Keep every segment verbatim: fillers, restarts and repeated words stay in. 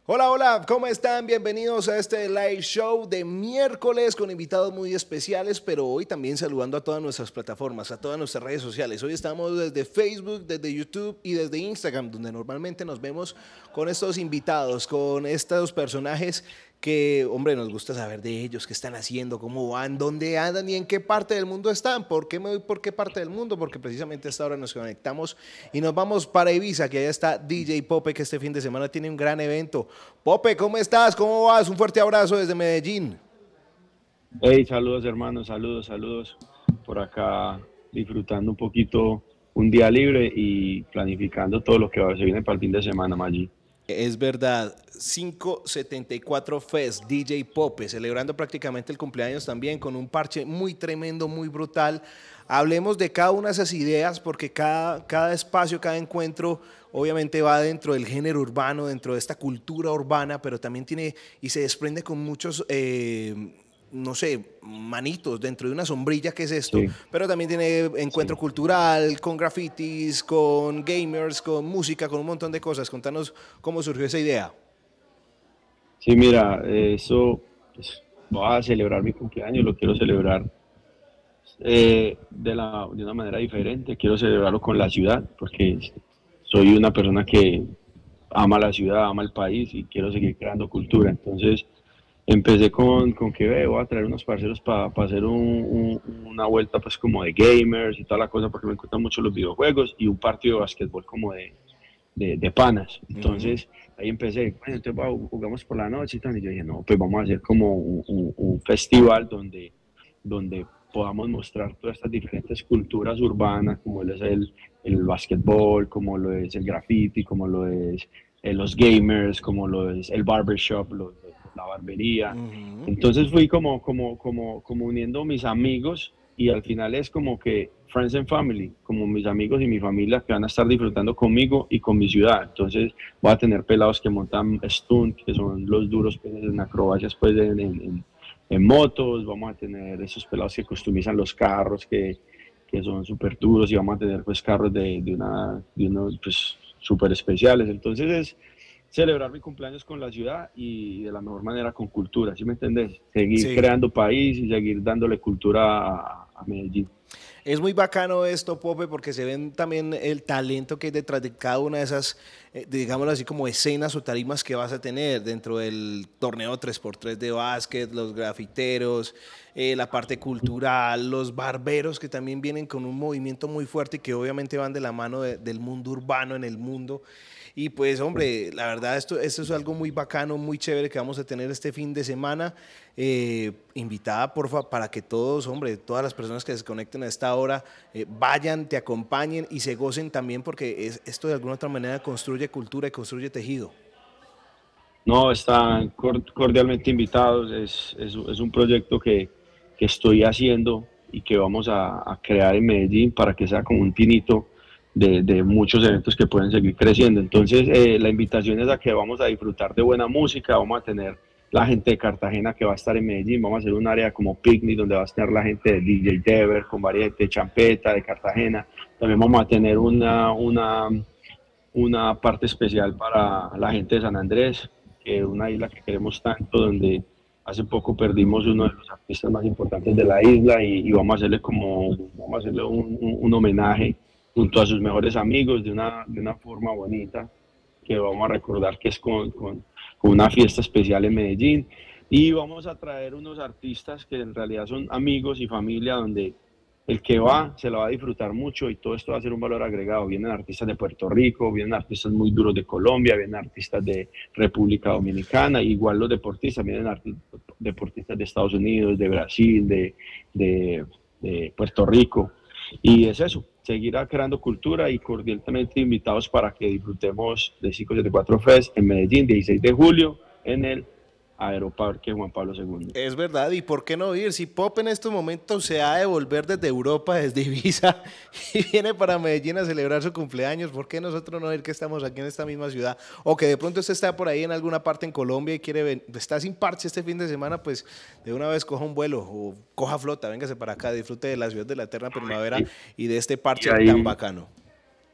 Hola, hola, ¿cómo están? Bienvenidos a este live show de miércoles con invitados muy especiales, pero hoy también saludando a todas nuestras plataformas, a todas nuestras redes sociales. Hoy estamos desde Facebook, desde YouTube y desde Instagram, donde normalmente nos vemos con estos invitados, con estos personajes que, hombre, nos gusta saber de ellos, qué están haciendo, cómo van, dónde andan y en qué parte del mundo están. ¿Por qué me voy por qué parte del mundo? Porque precisamente a esta hora nos conectamos y nos vamos para Ibiza, que allá está D J Pope, que este fin de semana tiene un gran evento. Pope, ¿cómo estás? ¿Cómo vas? Un fuerte abrazo desde Medellín. Hey, saludos hermanos, saludos, saludos. Por acá disfrutando un poquito un día libre y planificando todo lo que va- se viene para el fin de semana, Maggi. Es verdad, quinientos setenta y cuatro Fest, D J Pope, celebrando prácticamente el cumpleaños también con un parche muy tremendo, muy brutal. Hablemos de cada una de esas ideas porque cada, cada espacio, cada encuentro obviamente va dentro del género urbano, dentro de esta cultura urbana, pero también tiene y se desprende con muchos... Eh, no sé, manitos dentro de una sombrilla, ¿qué es esto? Sí, Pero también tiene encuentro sí. cultural, con grafitis, con gamers, con música, con un montón de cosas. Contanos cómo surgió esa idea. Sí, mira, eh, eso, pues, voy a celebrar mi cumpleaños, lo quiero celebrar eh, de, la, de una manera diferente, quiero celebrarlo con la ciudad, porque soy una persona que ama la ciudad, ama el país y quiero seguir creando cultura. Entonces, empecé con, con que ve, voy a traer unos parceros para pa hacer un, un, una vuelta pues como de gamers y toda la cosa porque me encantan mucho los videojuegos y un partido de básquetbol como de, de, de panas. Uh -huh. Entonces ahí empecé, bueno, entonces va, jugamos por la noche y tal. Y yo dije, no, pues vamos a hacer como un, un, un festival donde, donde podamos mostrar todas estas diferentes culturas urbanas, como lo es el, el básquetbol, como lo es el graffiti, como lo es eh, los gamers, como lo es el barbershop, lo, la barbería. Uh -huh. Entonces fui como, como, como, como uniendo mis amigos y al final es como que friends and family, como mis amigos y mi familia que van a estar disfrutando conmigo y con mi ciudad. Entonces voy a tener pelados que montan stunt, que son los duros pues, en acrobacias pues en, en, en motos, vamos a tener esos pelados que customizan los carros, que, que son súper duros y vamos a tener pues carros de, de, una, de unos pues súper especiales. Entonces es celebrar mi cumpleaños con la ciudad y de la mejor manera con cultura, ¿sí me entendés? Seguir Sí. creando país y seguir dándole cultura a, a Medellín. Es muy bacano esto, Pope, porque se ven también el talento que hay detrás de cada una de esas, eh, digámoslo así, como escenas o tarimas que vas a tener dentro del torneo tres por tres de básquet, los grafiteros, eh, la parte cultural, los barberos que también vienen con un movimiento muy fuerte y que obviamente van de la mano de, del mundo urbano en el mundo. Y pues, hombre, la verdad, esto, esto es algo muy bacano, muy chévere que vamos a tener este fin de semana. Eh, invitada, porfa, para que todos, hombre, todas las personas que se conecten a esta hora eh, vayan, te acompañen y se gocen también, porque es, esto de alguna otra manera construye cultura y construye tejido. No, están cordialmente invitados, es, es, es un proyecto que, que, estoy haciendo y que vamos a, a, crear en Medellín para que sea como un pinito de, de muchos eventos que pueden seguir creciendo. Entonces, eh, la invitación es a que vamos a disfrutar de buena música, vamos a tener la gente de Cartagena que va a estar en Medellín, vamos a hacer un área como picnic donde va a estar la gente de D J Dever, con varias gente de champeta, de Cartagena. También vamos a tener una, una, una parte especial para la gente de San Andrés, que es una isla que queremos tanto, donde hace poco perdimos uno de los artistas más importantes de la isla y, y vamos a hacerle como, vamos a hacerle un, un, un homenaje junto a sus mejores amigos de una, de una forma bonita, que vamos a recordar que es con, con, con una fiesta especial en Medellín. Y vamos a traer unos artistas que en realidad son amigos y familia, donde el que va se lo va a disfrutar mucho y todo esto va a ser un valor agregado. Vienen artistas de Puerto Rico, vienen artistas muy duros de Colombia, vienen artistas de República Dominicana, igual los deportistas, vienen deportistas de Estados Unidos, de Brasil, de, de, de Puerto Rico. Y es eso, seguirá creando cultura y cordialmente invitados para que disfrutemos de quinientos setenta y cuatro Fest en Medellín, dieciséis de julio, en el Aeroparque Juan Pablo segundo. Es verdad, ¿y por qué no ir? Si Pop en estos momentos se ha de volver desde Europa, desde Ibiza, y viene para Medellín a celebrar su cumpleaños, ¿por qué nosotros no ir que estamos aquí en esta misma ciudad? O que de pronto usted está por ahí en alguna parte en Colombia y quiere ver, está sin parche este fin de semana, pues de una vez coja un vuelo o coja flota, véngase para acá, disfrute de la ciudad de la eterna primavera y de este Y parche tan ahí, bacano.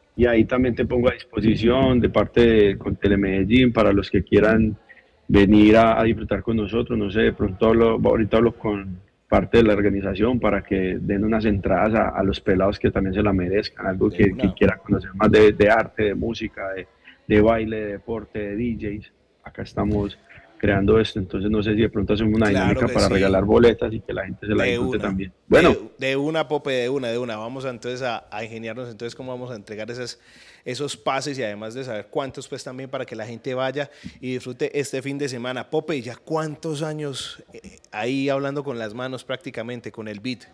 y ahí también te pongo a disposición de parte de con Telemedellín para los que quieran venir a, a disfrutar con nosotros. No sé, de pronto hablo, ahorita hablo con parte de la organización para que den unas entradas a, a los pelados que también se la merezcan, algo De que, que una. quieran conocer más de, de arte, de música, de, de baile, de deporte, de D Js. Acá estamos creando esto, entonces no sé si de pronto hacemos una Claro dinámica que para sí. regalar boletas y que la gente se la De disfrute una, también. Bueno, de, de una, Pope, de una, de una. Vamos a, entonces a, a ingeniarnos entonces cómo vamos a entregar esas, esos pases y además de saber cuántos pues también para que la gente vaya y disfrute este fin de semana. Pope, ¿ya cuántos años eh, ahí hablando con las manos prácticamente, con el beat?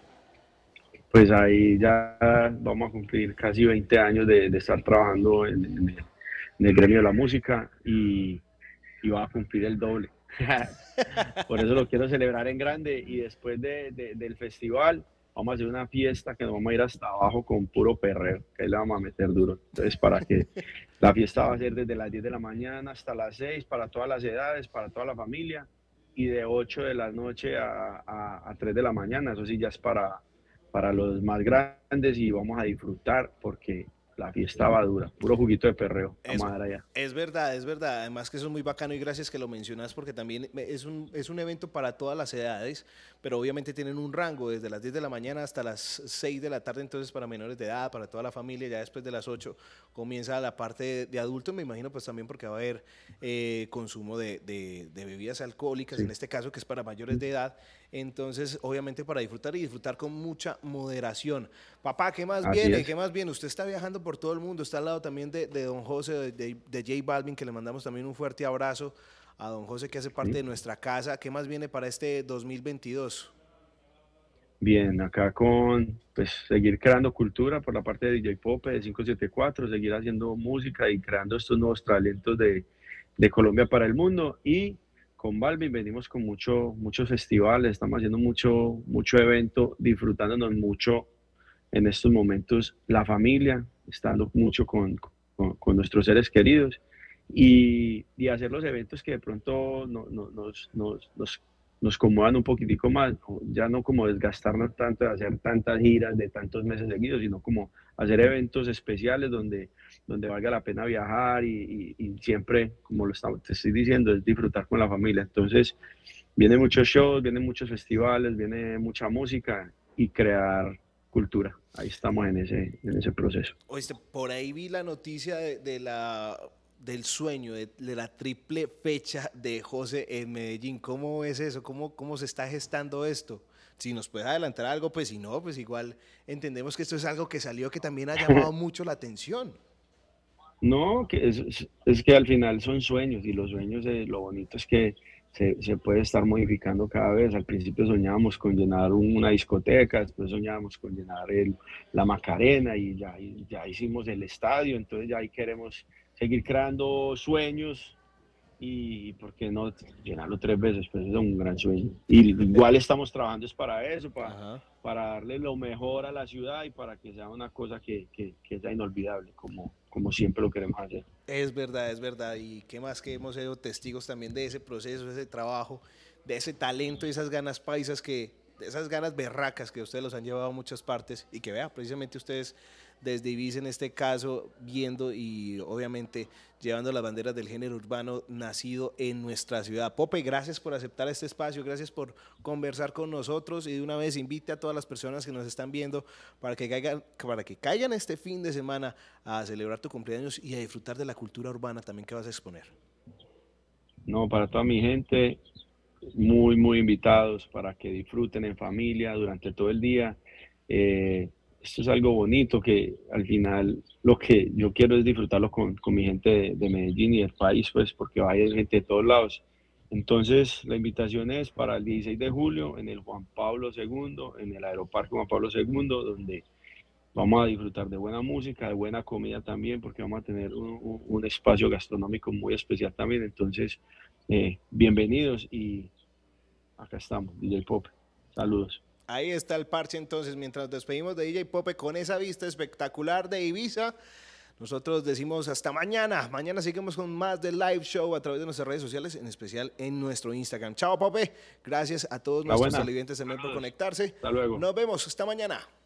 pues ahí ya vamos a cumplir casi veinte años de, de estar trabajando en, en el, en el gremio de la música y, y va a cumplir el doble. Por eso lo quiero celebrar en grande y después de, de, del festival vamos a hacer una fiesta que nos vamos a ir hasta abajo con puro perreo, que ahí le vamos a meter duro. Entonces, para que la fiesta va a ser desde las diez de la mañana hasta las seis para todas las edades, para toda la familia y de ocho de la noche a, a, a tres de la mañana, eso sí ya es para, para los más grandes y vamos a disfrutar porque la fiesta va dura, puro juguito de perreo, vamos Es, a dar allá. es verdad, es verdad. Además que eso es muy bacano y gracias que lo mencionas porque también es un, es un evento para todas las edades, pero obviamente tienen un rango desde las diez de la mañana hasta las seis de la tarde, entonces para menores de edad, para toda la familia, ya después de las ocho comienza la parte de, de adultos, me imagino pues también porque va a haber eh, consumo de, de, de bebidas alcohólicas, en Sí, este caso que es para mayores de edad, entonces obviamente para disfrutar y disfrutar con mucha moderación. Papá, ¿qué más así viene? es. ¿Qué más viene? Usted está viajando por todo el mundo, está al lado también de, de don José, de, de, de J Balvin, que le mandamos también un fuerte abrazo a don José que hace parte ¿Sí? de nuestra casa. ¿Qué más viene para este dos mil veintidós? Bien, acá con pues seguir creando cultura por la parte de D J Pope de quinientos setenta y cuatro, seguir haciendo música y creando estos nuevos talentos de, de Colombia para el mundo. Y con Balvin venimos con mucho, muchos festivales, estamos haciendo mucho, mucho evento, disfrutándonos mucho en estos momentos la familia, estando mucho con, con, con nuestros seres queridos y, y, hacer los eventos que de pronto no, no, nos, nos, nos nos acomodan un poquitico más, ya no como desgastarnos tanto de hacer tantas giras de tantos meses seguidos, sino como hacer eventos especiales donde, donde valga la pena viajar y, y, y siempre, como lo estamos, te estoy diciendo, es disfrutar con la familia. Entonces, vienen muchos shows, vienen muchos festivales, viene mucha música y crear cultura. Ahí estamos en ese, en ese proceso. Oíste, por ahí vi la noticia de, de la del sueño, de, de, la triple fecha de José en Medellín. ¿Cómo es eso? ¿Cómo, ¿Cómo se está gestando esto? Si nos puede adelantar algo, pues si no, pues igual entendemos que esto es algo que salió que también ha llamado mucho la atención. No, que es, es, es que al final son sueños y los sueños, eh, lo bonito es que se, se puede estar modificando cada vez. Al principio soñábamos con llenar un- una discoteca, después soñábamos con llenar el, la Macarena y ya, y ya hicimos el estadio, entonces ya ahí queremos seguir creando sueños y por qué no llenarlo tres veces, pues es un gran sueño. Y igual estamos trabajando es para eso, para, Ajá. para darle lo mejor a la ciudad y para que sea una cosa que, que, que sea inolvidable, como, como siempre lo queremos hacer. Es verdad, es verdad. Y qué más que hemos sido testigos también de ese proceso, de ese trabajo, de ese talento y esas ganas paisas que, de esas ganas berracas que ustedes los han llevado a muchas partes y que vea, precisamente ustedes desde Ibiza en este caso, viendo y obviamente llevando las banderas del género urbano nacido en nuestra ciudad. Pope, gracias por aceptar este espacio, gracias por conversar con nosotros y de una vez invite a todas las personas que nos están viendo para que caigan, para que caigan este fin de semana a celebrar tu cumpleaños y a disfrutar de la cultura urbana también que vas a exponer. No, para toda mi gente, muy, muy invitados para que disfruten en familia durante todo el día. Eh, Esto es algo bonito que al final lo que yo quiero es disfrutarlo con, con mi gente de, de Medellín y del país, pues porque va a ir gente de todos lados. Entonces, la invitación es para el dieciséis de julio en el Juan Pablo segundo, en el Aeroparque Juan Pablo segundo, donde vamos a disfrutar de buena música, de buena comida también, porque vamos a tener un, un- un espacio gastronómico muy especial también. Entonces, eh, bienvenidos y acá estamos, D J Pop. Saludos. Ahí está el parche entonces, mientras nos despedimos de D J Pope con esa vista espectacular de Ibiza. Nosotros decimos hasta mañana. Mañana seguimos con más de live show a través de nuestras redes sociales, en especial en nuestro Instagram. Chao, Pope. Gracias a todos La nuestros buena. televidentes también por Saludos. conectarse. Hasta luego. Nos vemos. Hasta mañana.